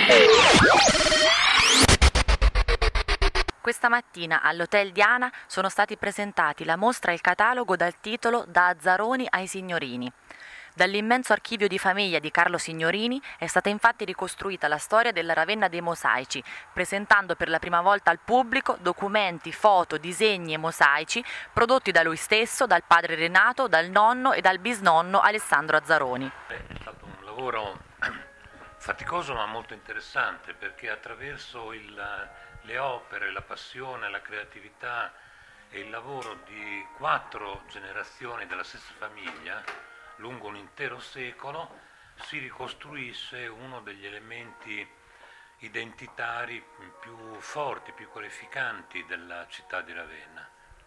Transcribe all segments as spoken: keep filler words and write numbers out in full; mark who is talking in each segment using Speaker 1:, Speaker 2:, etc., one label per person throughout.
Speaker 1: Questa mattina all'Hotel Diana sono stati presentati la mostra e il catalogo dal titolo Da Azzaroni ai Signorini. Dall'immenso archivio di famiglia di Carlo Signorini è stata infatti ricostruita la storia della Ravenna dei mosaici, presentando per la prima volta al pubblico documenti, foto, disegni e mosaici prodotti da lui stesso, dal padre Renato, dal nonno e dal bisnonno Alessandro Azzaroni.
Speaker 2: È stato un lavoro faticoso ma molto interessante, perché attraverso il, le opere, la passione, la creatività e il lavoro di quattro generazioni della stessa famiglia lungo un intero secolo si ricostruisce uno degli elementi identitari più forti, più qualificanti della città di Ravenna.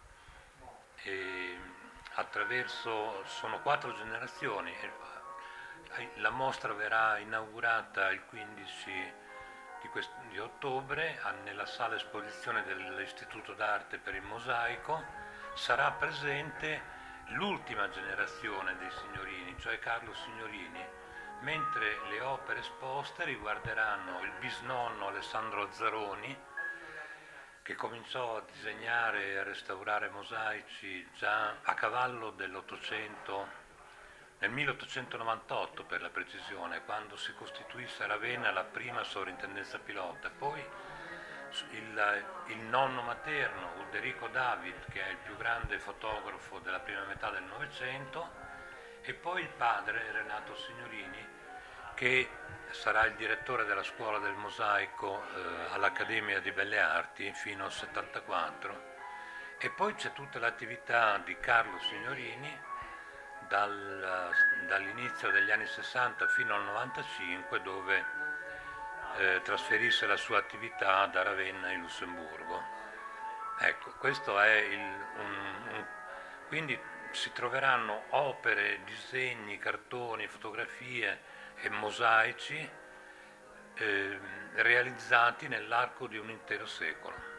Speaker 2: E attraverso, sono quattro generazioni. La mostra verrà inaugurata il quindici di, quest- di ottobre nella sala esposizione dell'Istituto d'Arte per il Mosaico. Sarà presente l'ultima generazione dei Signorini, cioè Carlo Signorini, mentre le opere esposte riguarderanno il bisnonno Alessandro Azzaroni, che cominciò a disegnare e a restaurare mosaici già a cavallo dell'Ottocento, nel milleottocentonovantotto per la precisione, quando si costituisse a Ravenna la prima sovrintendenza pilota. Poi il, il nonno materno, Ulderico David, che è il più grande fotografo della prima metà del Novecento, e poi il padre, Renato Signorini, che sarà il direttore della scuola del mosaico eh, all'Accademia di Belle Arti fino al settantaquattro. E poi c'è tutta l'attività di Carlo Signorini, Dal, dall'inizio degli anni sessanta fino al novantacinque, dove eh, trasferisse la sua attività da Ravenna in Lussemburgo. Ecco, questo è il, un, un, quindi si troveranno opere, disegni, cartoni, fotografie e mosaici eh, realizzati nell'arco di un intero secolo.